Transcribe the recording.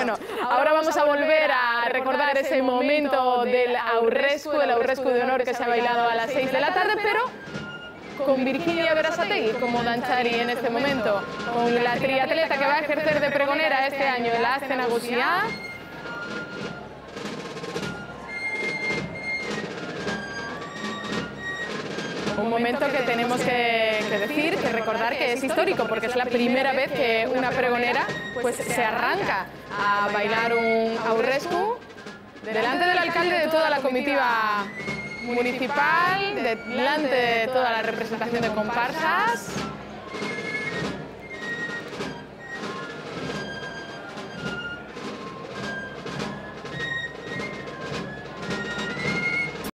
Bueno, ahora vamos a volver a recordar ese momento del aurrescu, el aurrescu de honor que se ha bailado a las 6 de la tarde, pero con Virginia Berasategui como dantzari en este momento, con la triatleta que va a ejercer de pregonera este año en la Azken Nagusia. Un momento que tenemos que decir, que recordar que es histórico, porque es la primera vez que una pregonera pues, se arranca a bailar un aurrescu delante del alcalde, de toda la comitiva municipal, delante de toda la representación de comparsas.